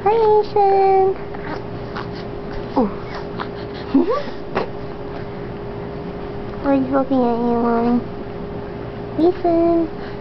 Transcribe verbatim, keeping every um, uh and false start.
Hi, Ethan. Oh. Why are you looking at you, Mommy? Ethan.